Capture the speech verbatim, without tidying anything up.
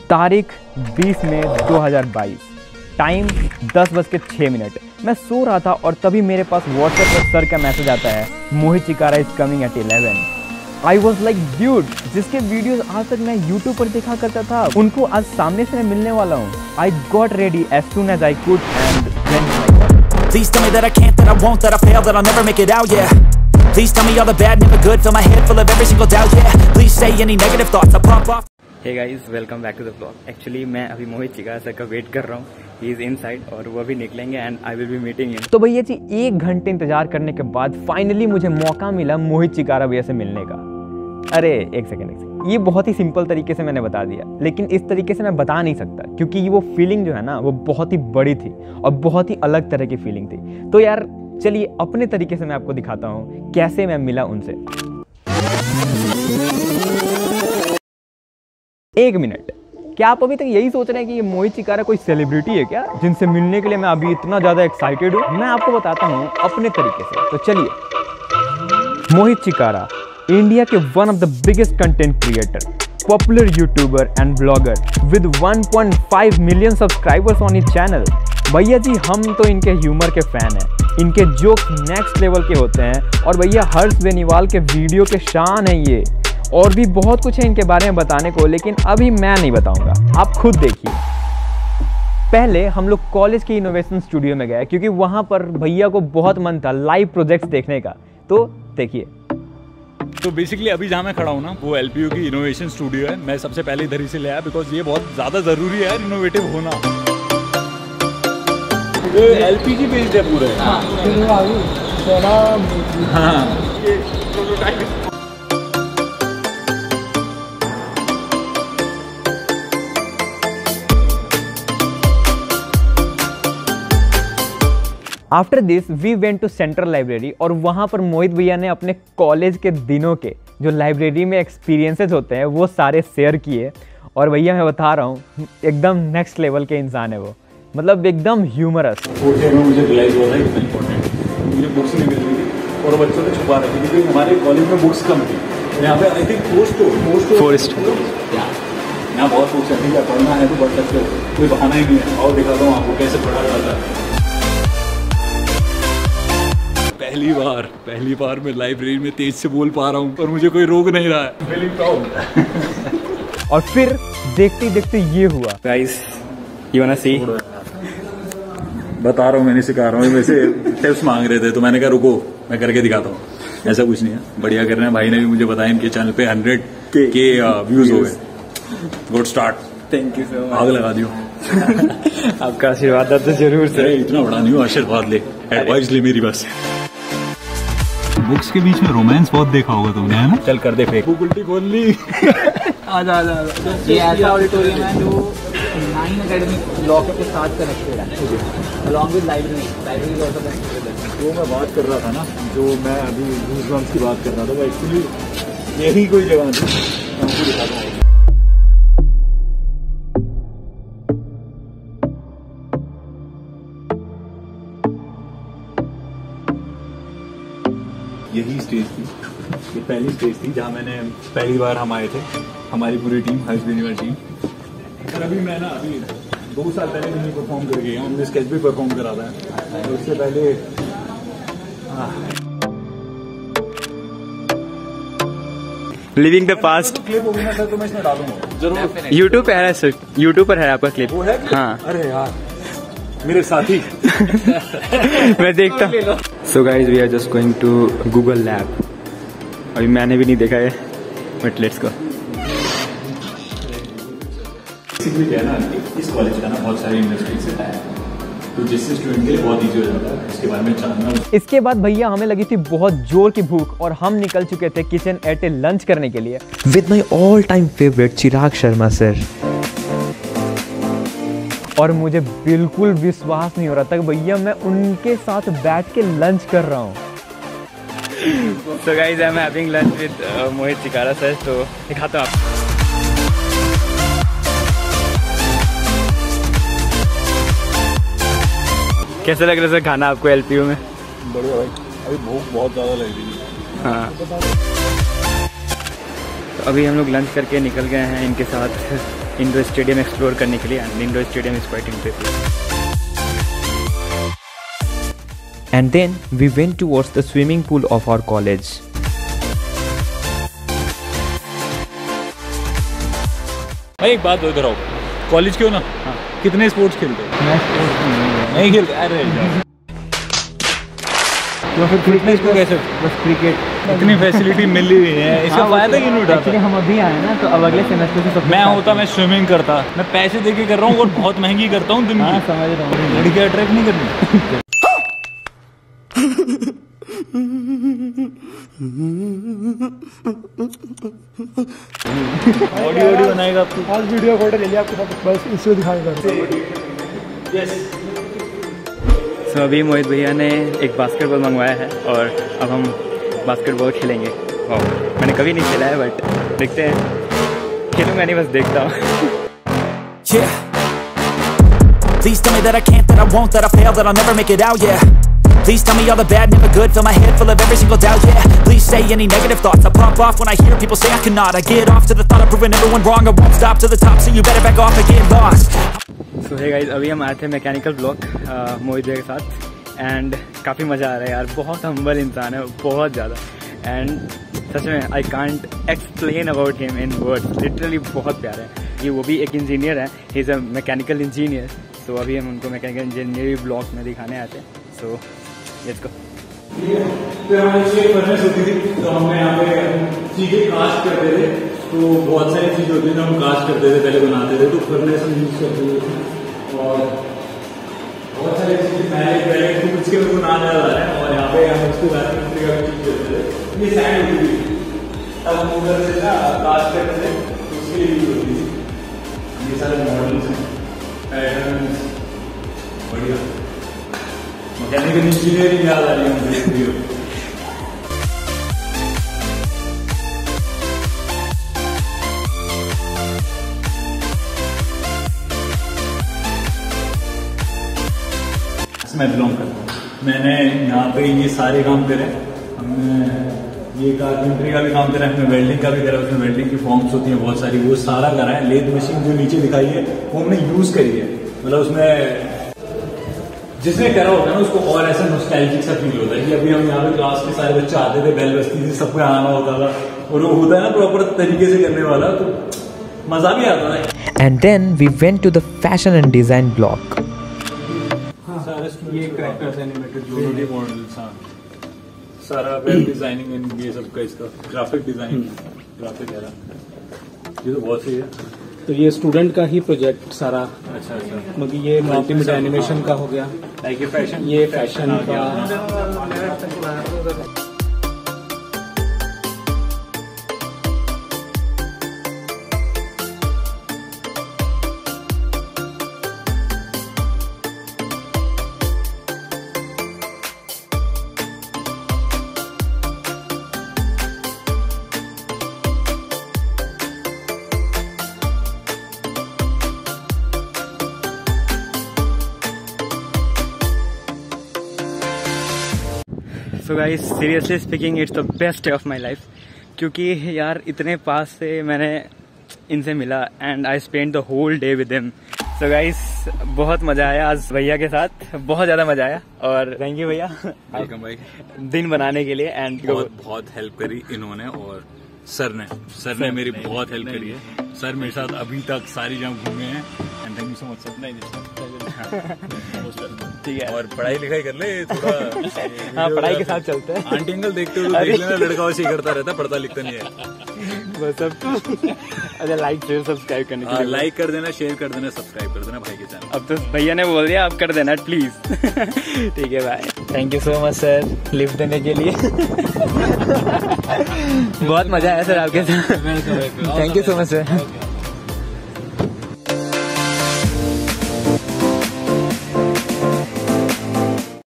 तारीख बीस मई दो हज़ार बाईस, टाइम दस बज के छः मिनट। मैं सो रहा था और तभी मेरे पास व्हाट्सएप पर सर का मैसेज आता है, Mohit Chikara is coming at eleven. I was like dude, जिसके वीडियोस आज तक मैं यूट्यूब पर देखा करता था, उनको आज सामने से मैं मिलने वाला हूँ। I got ready as soon as I could and Please tell me that I can't, that I won't, that I fail, that I'll never make it out, yeah. Please tell me all the bad, never good, fill my head full of every single doubt, yeah. Please say any negative thoughts, I'll pop off. Hey guys, welcome back to the vlog. Actually मैं अभी मोहित Chikara sir का wait कर रहा हूँ। He is inside और वो अभी निकलेंगे and I will be meeting him. तो भैया जी एक घंटे इंतजार करने के बाद फाइनली मुझे मौका मिला मोहित चिकारा भैया से मिलने का। अरे एक सेकेंड एक सेकेंड, ये बहुत ही सिंपल तरीके से मैंने बता दिया, लेकिन इस तरीके से मैं बता नहीं सकता क्योंकि वो फीलिंग जो है ना वो बहुत ही बड़ी थी और बहुत ही अलग तरह की फीलिंग थी। तो यार चलिए अपने तरीके से मैं आपको दिखाता हूँ कैसे मैं मिला उनसे। एक मिनट, क्या आप अभी तक यही सोच रहे हैं कि ये मोहित चिकारा कोई सेलिब्रिटी है क्या, जिनसे मिलने के लिए मैं अभी इतना ज़्यादा एक्साइटेड हूँ? मैं आपको बताता हूँ अपने तरीके से। तो चलिए, मोहित चिकारा इंडिया के one of the biggest content creator, popular YouTuber and blogger with one point five million subscribers on his channel. भैया जी हम तो इनके ह्यूमर के फ़ैन हैं, इनके जोक्स नेक्स्ट लेवल के होते हैं और भैया हर्ष बेनीवाल के वीडियो के शान है ये। और भी बहुत कुछ है इनके बारे में बताने को, लेकिन अभी मैं नहीं बताऊंगा, आप खुद देखिए। पहले हम लोग कॉलेज के इनोवेशन स्टूडियो में गए क्योंकि वहाँ पर भैया को बहुत मन था लाइव प्रोजेक्ट्स देखने का। तो देखिए, तो बेसिकली अभी जहाँ मैं खड़ा हूँ ना वो एल पी यू की इनोवेशन स्टूडियो है। मैं सबसे पहले इधर ही से ले आया बिकॉज ये बहुत ज़्यादा ज़रूरी है यार इनोवेटिव होना। ये एल पी जी बेस्ड है पूरे। हाँ after this we went to central library और वहाँ पर मोहित भैया ने अपने कॉलेज के दिनों के जो लाइब्रेरी में एक्सपीरियंसेस होते हैं वो सारे शेयर किए। और भैया मैं बता रहा हूँ एकदम नेक्स्ट लेवल के इंसान है वो, मतलब एकदम ह्यूमरस। मुझे रियलाइज हुआ था इतना इम्पोर्टेंट, मुझे बुक्स नहीं मिल रही थी और बच्चों ने छुपा रखी थी क्योंकि हमारे कॉलेज में बुक्स कम थी। यहाँ पे I think post post forest यहाँ बहुत बुक्स है, ठीक है पढ़ना है तो पढ़ सकते हो, कोई बहाना ही नहीं है। और दिखाता हूँ आपको कैसे पढ़ा जाता है। पहली बार पहली बार मैं लाइब्रेरी में तेज से बोल पा रहा हूँ और मुझे कोई रोक नहीं रहा है। Really proud। और फिर देखते देखते ये हुआ। Guys, you wanna see? बता रहा हूँ, मैंने सिखा रहा हूँ। वैसे टिप्स मांग रहे थे तो मैंने कहा रुको मैं करके दिखाता हूँ। ऐसा कुछ नहीं है, बढ़िया कर रहे हैं। भाई ने भी मुझे बताया इनके चैनल पे हंड्रेड के व्यूज हो गए। Good start, thank you so much. आग लगा दियो। आपका आशीर्वाद तो जरूर से। इतना बड़ा नहीं हो, आशीर्वाद ले, एडवाइस ले मेरी बस। बुक्स के बीच में रोमांस बहुत देखा होगा तुमने, है ना? चल कर दे फेंक। उल्टी खोल ली। आजा आजा आजा। ये ऐसा ऑडिटोरियम है जो नाइन एकेडमिक लॉ के साथ कनेक्टेड है, along with library. Library also connected. जो मैं बात कर रहा था ना, जो मैं अभी गूज़बम्प्स की बात कर रहा था, वो एक्चुअली यही कोई जगह थी। मैं आपको दिखाता हूँ। यही स्टेज थी, ये पहली स्टेज थी जहाँ मैंने पहली बार हम आए थे, हमारी पूरी टीम, हर्ष बेनीवाल टीम। पर अभी मैं ना अभी दो साल पहले मैंने परफॉर्म कर गया हूँ, हमने स्केच भी परफॉर्म करा था। तो उससे पहले लिविंग द पास्ट क्लिप होगी ना सर तो मैं इसमें डालूंगा जरूर। यूट्यूब पे है सर, यूट्यूब पर है आपका क्लिप। वो है? हाँ। अरे यार मेरे साथी। मैं देखता हूँ। So guys we are just going to Google lab. अभी मैंने भी नहीं देखा है, बट लेट्स गो। क्या है ना, इस कॉलेज का ना बहुत सारी इंडस्ट्री से है, तो जिससे स्टूडेंट के लिए बहुत इजी हो जाता है इसके बारे में जानना। इसके बाद भैया हमें लगी थी बहुत जोर की भूख और हम निकल चुके थे किचन एट ए लंच करने के लिए with my all time favourite Chirag Sharma sir. और मुझे बिल्कुल विश्वास नहीं हो रहा था कि भैया मैं उनके साथ बैठ के लंच कर रहा हूँ। So guys I am having lunch with Mohit Chikara sir. तो दिखाता हूँ आपको। कैसा लग रहा है सर खाना आपको एल पी यू में? बढ़िया भाई, अभी भूख बहुत ज़्यादा लग रही है। हाँ, तो अभी हम लोग लंच करके निकल गए हैं इनके साथ इंडोर स्टेडियम एक्सप्लोर करने के लिए, and indoor stadium is quite impressive. And then we went towards the swimming pool of our college. भाई एक बात इधर आओ, कॉलेज क्यों ना? हाँ. कितने स्पोर्ट्स खेलते हो? मैं स्पोर्ट्स नहीं नहीं खेलते. अरे तो फिर फिटनेस को कैसे? बस क्रिकेट. इतनी फैसिलिटी मिल रही है, इसका हाँ, फायदा क्यों नहीं उठाता? एक्चुअली हम अभी आए ना, तो अब अगले सेमेस्टर से सब मैं होता मैं स्विमिंग करता. मैं पैसे दे के कर रहा हूँ और बहुत महंगी करता हूँ दिन हाँ की. समझ रहा हूँ. लड़की अट्रैक्ट नहीं करनी. ऑडियो ऑडियो बनाएगा आपको. आज वीडियो फोटो ले लिया आपके साथ, बस इसको दिखाएगा. सो so, अभी मोहित भैया ने एक बास्केटबॉल मंगवाया है और अब हम बास्केटबॉल खेलेंगे. वाह, मैंने कभी नहीं खेला है, बट देखते हैं. खेलूंगा नहीं, बस देखता हूँ. Yeah. Please tell me that I can't, that I won't, that I fail, that I'll never make it out, yeah. Please tell me all the bad, never good, fill my head full of every single doubt, yeah. Please say any negative thoughts, I pop off when I hear people say I cannot. I get off to the thought of proving everyone wrong, I won't stop to the top, so you better back off and get lost. So hey guys, अभी हम आए थे mechanical block मोहित भैया के साथ, and काफ़ी मज़ा आ रहा है यार. बहुत हम्बल इंसान है, बहुत ज़्यादा. एंड सच में I can't explain about him in words. Literally बहुत प्यारा है. ये वो भी एक इंजीनियर है, he is a mechanical engineer. So अभी हम उनको मैकेनिकल इंजीनियरिंग ब्लॉक में दिखाने आते हैं. So let's go. फिर हमारी छः फर्नेस होती थी, तो हमने यहाँ पे चीज़ें कास्ट करते थे. तो बहुत सारी चीज़ें होती थी जो हम कास्ट करते थे, पहले बनाते थे. तो फर्नेस हम यूज़ करते थे और बहुत सारी चीज़ें पहले पहले कुछ के मेरे को नाम याद आ रहा है. और यहाँ पे हम उसको बैटरी का चीज़ करते थे. ये साइड होती थी, तब हम उधर से ना कास्ट करते थे, उसके लिए यूज होती थी. ये सारे मॉडल्स हैं, पैटर्न्स, बढ़िया. मैकेनिकल इंजीनियरिंग याद आ रही है मुझे. मैं बिलोंग करता हूँ. मैंने यहाँ पे ये सारे काम करे. हमने ये कारपेंट्री का भी काम करा है, हमने वेल्डिंग का भी करा. उसमें वेल्डिंग की फॉर्म्स होती हैं बहुत सारी, वो सारा करा है. लेथ मशीन जो नीचे दिखाई है वो हमने यूज करी है. मतलब उसमें जिसने करा होता है ना, उसको और ऐसा नॉस्टैल्जिक सा फील होता है कि अभी हम यहाँ पे क्लास के सारे बच्चे आते थे, बेल बजती थी, सबको आना होता था, और वो होता है ना प्रॉपर तरीके से करने वाला, तो मजा भी आता था. And then we went to the fashion and design block. ये कैरेक्टर्स एनिमेटेड जो भी मॉडल्स. हाँ, सारा वेब डिजाइनिंग एंड ये सब का, इसका ग्राफिक डिजाइन, ग्राफिक है. ये तो बहुत सही है. तो ये स्टूडेंट का ही प्रोजेक्ट सारा. अच्छा अच्छा. मतलब ये मल्टीमीडिया एनिमेशन का हो गया. लाइक ये फैशन, ये फैशन का. So guys, seriously speaking, it's the best day of my life. क्योंकि यार इतने पास से मैंने इनसे मिला, and I spend the whole day with him. So guys, बहुत मजा आया आज भैया के साथ, बहुत ज़्यादा मजा आया. और थैंक यू भैया, वेलकम भाई, दिन बनाने के लिए. एंड बहुत बहुत हेल्प करी इन्होंने, और सर ने सर ने मेरी बहुत हेल्प करी है. सर मेरे साथ अभी तक सारी जगह घूमे हैं. And thank you so much sir. ठीक है, और पढ़ाई लिखाई कर ले थोड़ा. हाँ, पढ़ाई के साथ चलते हैं. आंटी अंकल देखते हो तो देख लेना, लड़का वैसे ही करता रहता है, पढ़ता लिखता नहीं है. बस अब अच्छा, लाइक शेयर सब्सक्राइब करने के लिए लाइक कर देना, शेयर कर देना, सब्सक्राइब कर देना भाई के चैनल. अब तो भैया ने बोल दिया, आप कर देना प्लीज. ठीक है भाई, thank you so much sir lift देने के लिए. बहुत मजा आया सर आपके साथ. Thank you so much sir.